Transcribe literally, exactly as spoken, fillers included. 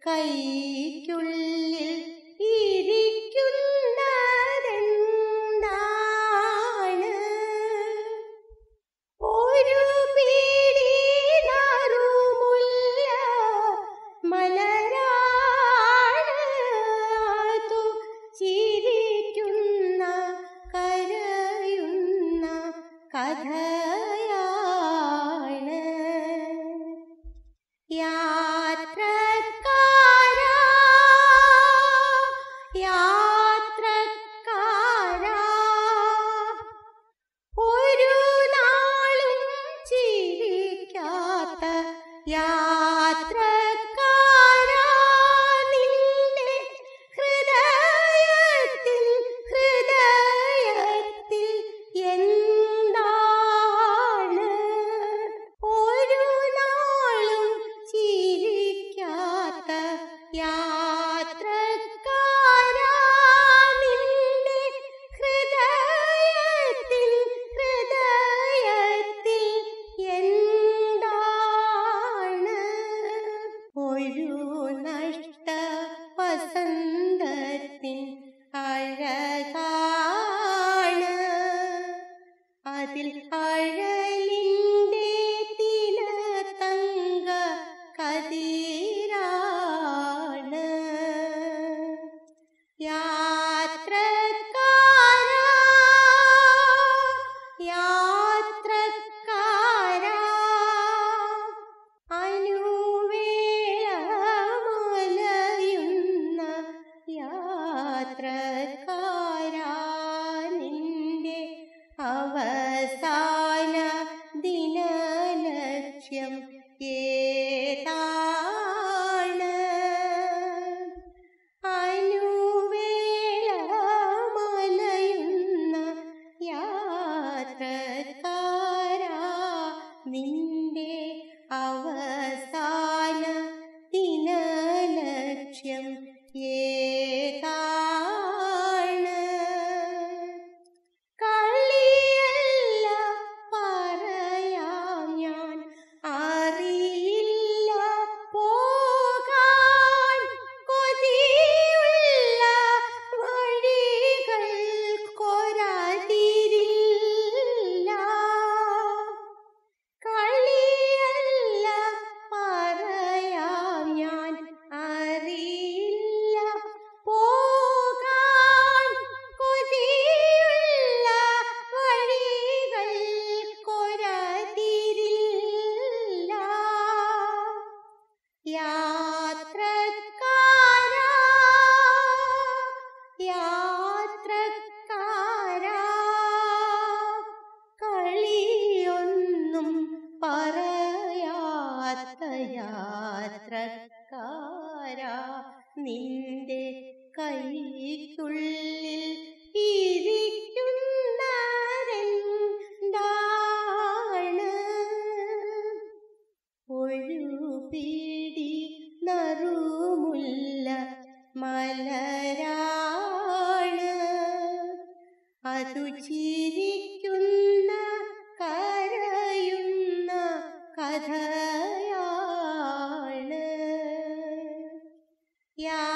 കൈക്കുള്ളിൽ ഇരിക്കുന്നതെന്താണ്? ഒരു പിടി നറുമുല്ല മലരാണ്, അതു ചിരിക്കുന്ന കരയുന്ന കഥയാണ്. യാത്രക്കാരാ യാത്രക്കാരാ ഒരു നാളും ചിരിക്കാത്ത യാത്രക്കാരാ, നിന്റെ ഹൃദയത്തിൽ ഹൃദയത്തിൽ എന്താണ്? ഒരു നാളും ചിരിക്കാത്ത യാത്രക്കാരാ, നിന്റെ ഹൃദയത്തിൽ ഹൃദയത്തിൽ എന്താണ്? ഒരു നഷ്ട വസന്തത്തിൻ അഴകാണ്, അതിൽ അഴലിൻ്റെ തിലതങ്ക കതിരാണ്. യാത്രക്കാരാ യാത്രക്കാരാ അനുവേളമലയുന്ന യാത്രക്കാരാ, നിന്റെ അവസാന ദിനലക്ഷ്യം ഏതാണ്? അനുവേളമലയുന്ന യാത്രക്കാരാ, നിന്റെ അവസാന ദിനലക്ഷ്യം ഏതാണ്? കളിയല്ല പറയാം ഞാൻ, അറിയില്ല പോകാൻ കൊതിയുള്ള വഴികൾ കൊരാതിരില്ല. കളിയല്ല പറയാം ഞാൻ, അറിയില്ല പോകാൻ കൊതിയുള്ള വഴികൾ കൊരാതിരില്ല. യാത്രക്കാരാ യാത്രക്കാരാ കളിയൊന്നും പറയാത്ത യാത്രക്കാരാ, നിന്റെ കൈക്കുള്ളിൽ ഇരിക്കുന്നതെന്താണ്? ഒരു പിടി നറുമുല്ല മലരാണ്, അതു ചിരിക്കുന്ന കരയുന്ന കഥയാണ്. യാ